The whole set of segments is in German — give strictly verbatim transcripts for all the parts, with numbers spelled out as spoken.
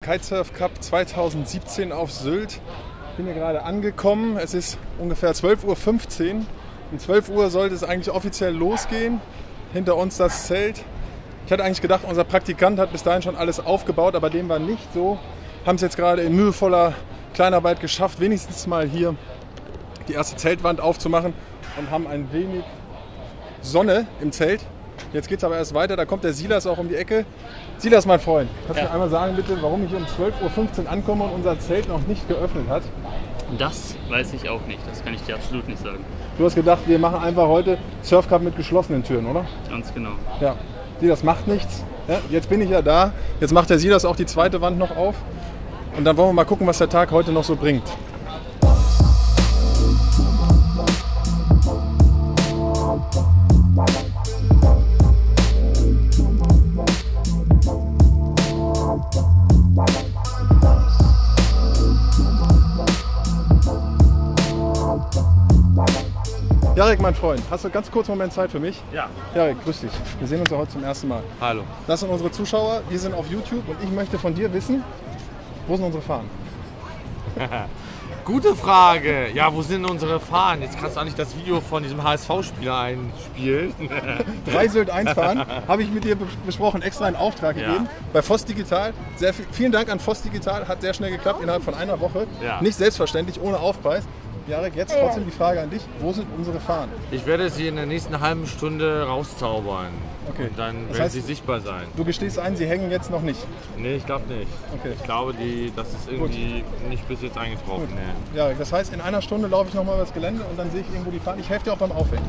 Kitesurf Cup zweitausendsiebzehn auf Sylt. Ich bin hier gerade angekommen. Es ist ungefähr zwölf Uhr fünfzehn. Um zwölf Uhr sollte es eigentlich offiziell losgehen. Hinter uns das Zelt. Ich hatte eigentlich gedacht, unser Praktikant hat bis dahin schon alles aufgebaut, aber dem war nicht so. Haben es jetzt gerade in mühevoller Kleinarbeit geschafft, wenigstens mal hier die erste Zeltwand aufzumachen und haben ein wenig Sonne im Zelt. Jetzt geht es aber erst weiter, da kommt der Silas auch um die Ecke. Silas, mein Freund, kannst du ja. mir einmal sagen bitte, warum ich um zwölf Uhr fünfzehn ankomme und unser Zelt noch nicht geöffnet hat? Das weiß ich auch nicht, das kann ich dir absolut nicht sagen. Du hast gedacht, wir machen einfach heute Surf Cup mit geschlossenen Türen, oder? Ganz genau. Ja, Silas macht nichts. Ja, jetzt bin ich ja da, jetzt macht der Silas auch die zweite Wand noch auf. Und dann wollen wir mal gucken, was der Tag heute noch so bringt. Jarek, mein Freund, hast du ganz kurz einen Moment Zeit für mich? Ja. Jarek, grüß dich. Wir sehen uns ja heute zum ersten Mal. Hallo. Das sind unsere Zuschauer, wir sind auf YouTube und ich möchte von dir wissen, wo sind unsere Fahnen? Gute Frage. Ja, wo sind unsere Fahnen? Jetzt kannst du auch nicht das Video von diesem H S V-Spieler einspielen. Drei Sylt eins Fahnen habe ich mit dir besprochen, extra einen Auftrag Ja. gegeben bei Voss Digital. Sehr viel, vielen Dank an Voss Digital, hat sehr schnell geklappt, innerhalb von einer Woche. Ja. Nicht selbstverständlich, ohne Aufpreis. Jarek, jetzt trotzdem die Frage an dich, wo sind unsere Fahnen? Ich werde sie in der nächsten halben Stunde rauszaubern. Okay. Und dann Das werden heißt, sie sichtbar sein. Du gestehst ein, sie hängen jetzt noch nicht. Nee, ich glaube nicht. Okay. Ich glaube, die, das ist irgendwie nicht bis jetzt eingetroffen. Gut. Nee. Jarek, das heißt, in einer Stunde laufe ich nochmal über das Gelände und dann sehe ich irgendwo die Fahnen. Ich helfe dir auch beim Aufhängen.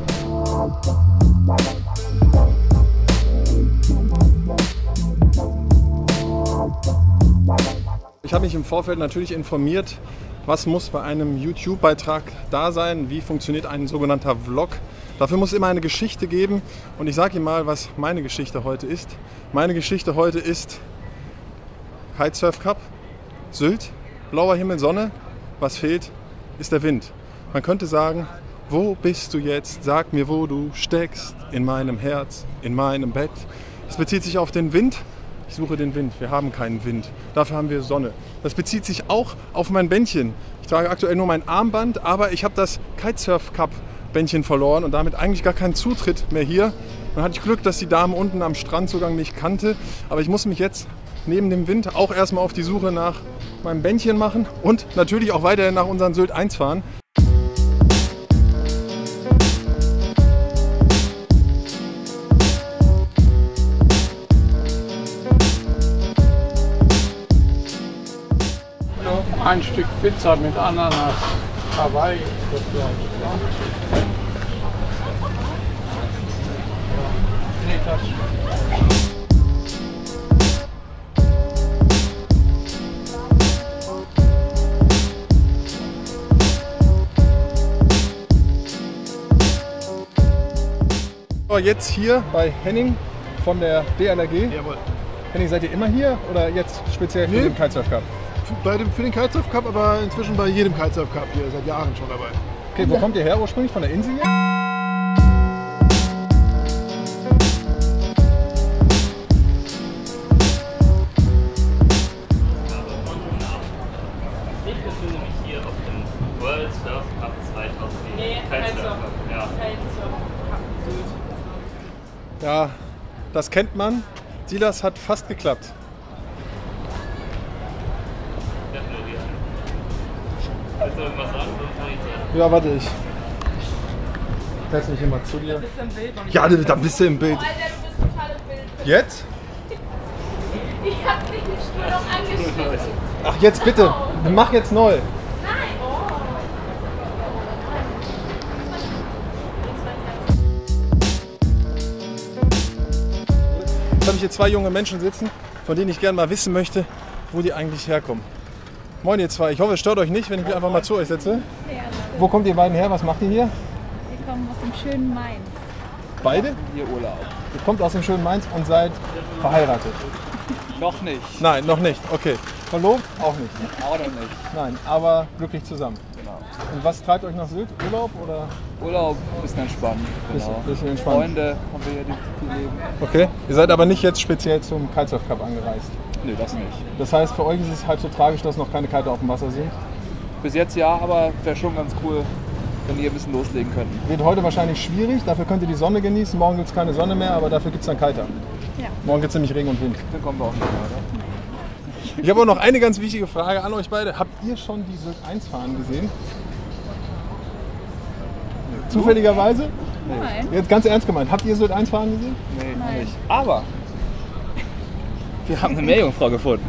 Ich habe mich im Vorfeld natürlich informiert, was muss bei einem YouTube-Beitrag da sein, wie funktioniert ein sogenannter Vlog. Dafür muss es immer eine Geschichte geben und ich sage Ihnen mal, was meine Geschichte heute ist. Meine Geschichte heute ist Kitesurf Cup, Sylt, blauer Himmel, Sonne. Was fehlt, ist der Wind. Man könnte sagen, wo bist du jetzt? Sag mir, wo du steckst. In meinem Herz, in meinem Bett. Es bezieht sich auf den Wind. Ich suche den Wind. Wir haben keinen Wind. Dafür haben wir Sonne. Das bezieht sich auch auf mein Bändchen. Ich trage aktuell nur mein Armband, aber ich habe das Kitesurf Cup Bändchen verloren und damit eigentlich gar keinen Zutritt mehr hier. Dann hatte ich Glück, dass die Dame unten am Strandzugang mich kannte. Aber ich muss mich jetzt neben dem Wind auch erstmal auf die Suche nach meinem Bändchen machen und natürlich auch weiterhin nach unseren Sylt eins fahren. Ein Stück Pizza mit Ananas, Hawaii. Nee, das. So, jetzt hier bei Henning von der D L R G. Jawohl. Henning, seid ihr immer hier oder jetzt speziell für Nee. den Kitesurf Cup? Bei dem, für den Kitesurf Cup, aber inzwischen bei jedem Kitesurf Cup hier, seit Jahren schon dabei. Okay, wo kommt ihr her ursprünglich? Von der Insel hier? Ich befinde mich hier auf dem World Surf Cup zweitausendsieben. Nee, Kitesurf Cup, ja. Ja, das kennt man. Silas hat fast geklappt. Willst du irgendwas sagen? Sonst kann ich sagen. Ja, warte, ich setze mich immer zu dir. Ja, da bist du im Bild. Alter, du bist total im Bild. Jetzt? Ich hab dich nur noch angeschrieben. Ach, jetzt bitte. Mach jetzt neu. Nein. Oh. Jetzt habe ich hier zwei junge Menschen sitzen, von denen ich gerne mal wissen möchte, wo die eigentlich herkommen. Moin ihr zwei, ich hoffe es stört euch nicht, wenn ich mich einfach mal zu euch setze. Ja, alles gut. Wo kommt ihr beiden her? Was macht ihr hier? Wir kommen aus dem schönen Mainz. Beide? Hier Urlaub. Ihr kommt aus dem schönen Mainz und seid verheiratet. Noch nicht. Nein, noch nicht. Okay. Verlobt? Auch nicht. Auch noch nicht. Nein, aber glücklich zusammen. Genau. Und was treibt euch nach Sylt? Urlaub oder? Urlaub, bisschen entspannen. Genau. Bisschen, bisschen entspannen. Freunde haben wir hier, die, die leben. Okay. Ihr seid aber nicht jetzt speziell zum Kitesurf Cup angereist? Nee, das nicht. Das heißt, für euch ist es halb so tragisch, dass noch keine Kiter auf dem Wasser sind? Bis jetzt ja, aber wäre schon ganz cool, wenn ihr ein bisschen loslegen könnten. Wird heute wahrscheinlich schwierig, dafür könnt ihr die Sonne genießen. Morgen gibt es keine Sonne mehr, aber dafür gibt es dann Kiter. Ja. Morgen gibt es nämlich Regen und Wind. Dann kommen wir auch nicht mehr, oder? Ich habe auch noch eine ganz wichtige Frage an euch beide. Habt ihr schon die Sylt eins fahren gesehen? Zufälligerweise? Nein. Jetzt ganz ernst gemeint. Habt ihr Sylt eins fahren gesehen? Nee, Nein. nicht. Aber wir haben eine Meerjungfrau gefunden.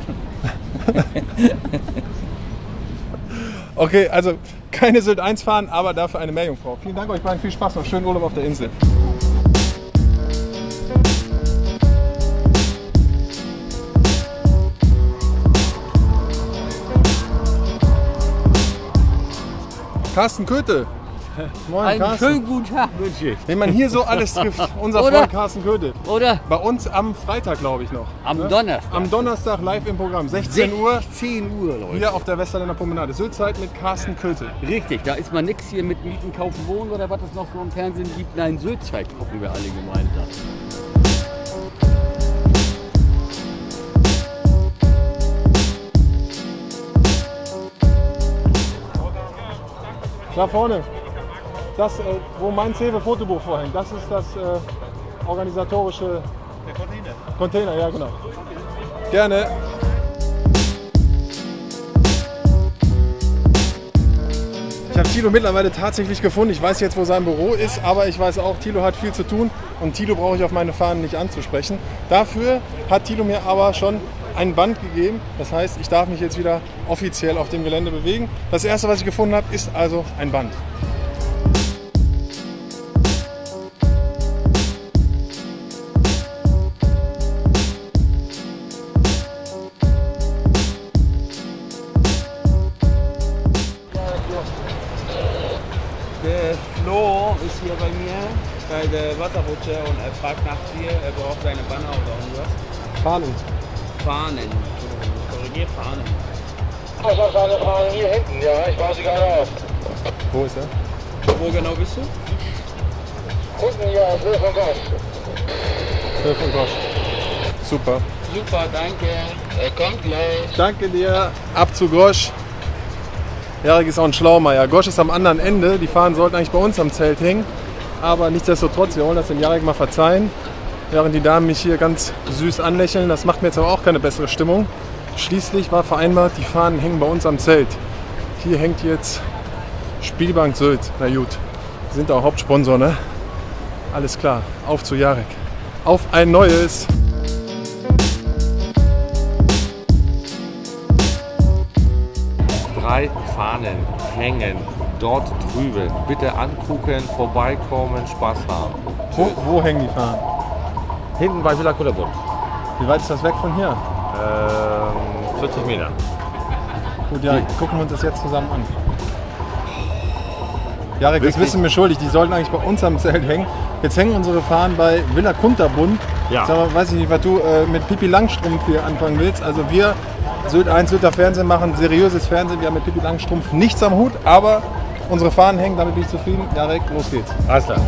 Okay, also keine Sylt eins fahren, aber dafür eine Meerjungfrau. Vielen Dank euch beiden, viel Spaß noch. Schönen Urlaub auf der Insel. Carsten Köthe. Moin, Einen Carsten. schönen guten Tag wünsche ich. Wenn man hier so alles trifft, unser Oder? Freund Carsten Köthe. Oder Bei uns am Freitag, glaube ich noch. am Ne? Donnerstag. Am Donnerstag live im Programm, sechzehn Uhr, zehn Uhr, Leute. hier auf der Westerländer Promenade. Syltzeit mit Carsten Köthe. Richtig, da ist man nichts hier mit Mieten, Kaufen, Wohnen oder was es noch so im Fernsehen gibt. Nein, Syltzeit gucken wir alle gemeinsam. Da vorne, das, äh, wo mein Cewe Fotobuch vorhängt, das ist das äh, organisatorische... Der Container. Container, ja genau. Gerne. Ich habe Thilo mittlerweile tatsächlich gefunden. Ich weiß jetzt, wo sein Büro ist, aber ich weiß auch, Thilo hat viel zu tun und Thilo brauche ich auf meine Fahnen nicht anzusprechen. Dafür hat Thilo mir aber schon ein Band gegeben. Das heißt, ich darf mich jetzt wieder offiziell auf dem Gelände bewegen. Das erste, was ich gefunden habe, ist also ein Band. Der Flo ist hier bei mir bei der Wasserrutsche und er fragt nach dir, er braucht seine Banner oder irgendwas. Fahnen. Fahnen. Korrigiert Fahnen. Ich habe seine Fahnen hier hinten, ja, ich baue sie gerade auf. Wo ist er? Wo genau bist du? Hinten, ja, auf Höhe von Gosch. Höhe von Gosch. Super. Super, danke. Er kommt gleich. Danke dir. Ab zu Gosch. Jarek ist auch ein Schlaumeier. Gosch ist am anderen Ende. Die Fahnen sollten eigentlich bei uns am Zelt hängen. Aber nichtsdestotrotz, wir wollen das dem Jarek mal verzeihen. Während die Damen mich hier ganz süß anlächeln. Das macht mir jetzt aber auch keine bessere Stimmung. Schließlich war vereinbart, die Fahnen hängen bei uns am Zelt. Hier hängt jetzt Spielbank Sylt. Na gut, wir sind auch Hauptsponsor, ne? Alles klar, auf zu Jarek. Auf ein neues! Drei Fahnen hängen dort drüben. Bitte angucken, vorbeikommen, Spaß haben. Wo, wo hängen die Fahnen? Hinten bei Villa Kudderbund. Wie weit ist das weg von hier? Ähm, vierzig Meter. Gut, Jarek, gucken wir uns das jetzt zusammen an. Jarek, das Wirklich? wissen wir schuldig, die sollten eigentlich bei uns am Zelt hängen. Jetzt hängen unsere Fahnen bei Villa Kunterbund. Ja. Sag mal, weiß ich nicht, was du äh, mit Pippi Langstrumpf hier anfangen willst. Also wir, Sylt eins, Sylter Fernsehen, machen seriöses Fernsehen. Wir haben mit Pippi Langstrumpf nichts am Hut, aber unsere Fahnen hängen, damit bin ich zufrieden. Jarek, los geht's. Alles klar.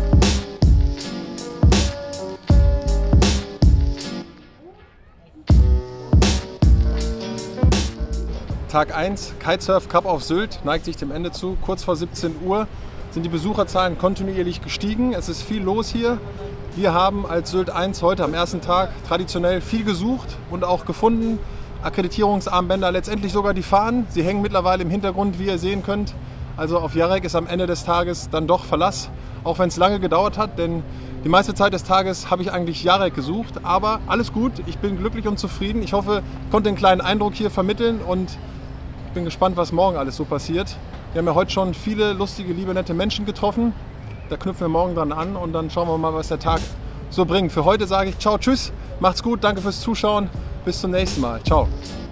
Tag eins, Kitesurf Cup auf Sylt, neigt sich dem Ende zu. Kurz vor siebzehn Uhr sind die Besucherzahlen kontinuierlich gestiegen. Es ist viel los hier. Wir haben als Sylt eins heute am ersten Tag traditionell viel gesucht und auch gefunden. Akkreditierungsarmbänder, letztendlich sogar die Fahnen. Sie hängen mittlerweile im Hintergrund, wie ihr sehen könnt. Also auf Jarek ist am Ende des Tages dann doch Verlass, auch wenn es lange gedauert hat, denn die meiste Zeit des Tages habe ich eigentlich Jarek gesucht. Aber alles gut, ich bin glücklich und zufrieden. Ich hoffe, ich konnte einen kleinen Eindruck hier vermitteln und bin gespannt, was morgen alles so passiert. Wir haben ja heute schon viele lustige, liebe, nette Menschen getroffen. Da knüpfen wir morgen dran an und dann schauen wir mal, was der Tag so bringt. Für heute sage ich ciao, tschüss, macht's gut, danke fürs Zuschauen, bis zum nächsten Mal. Ciao.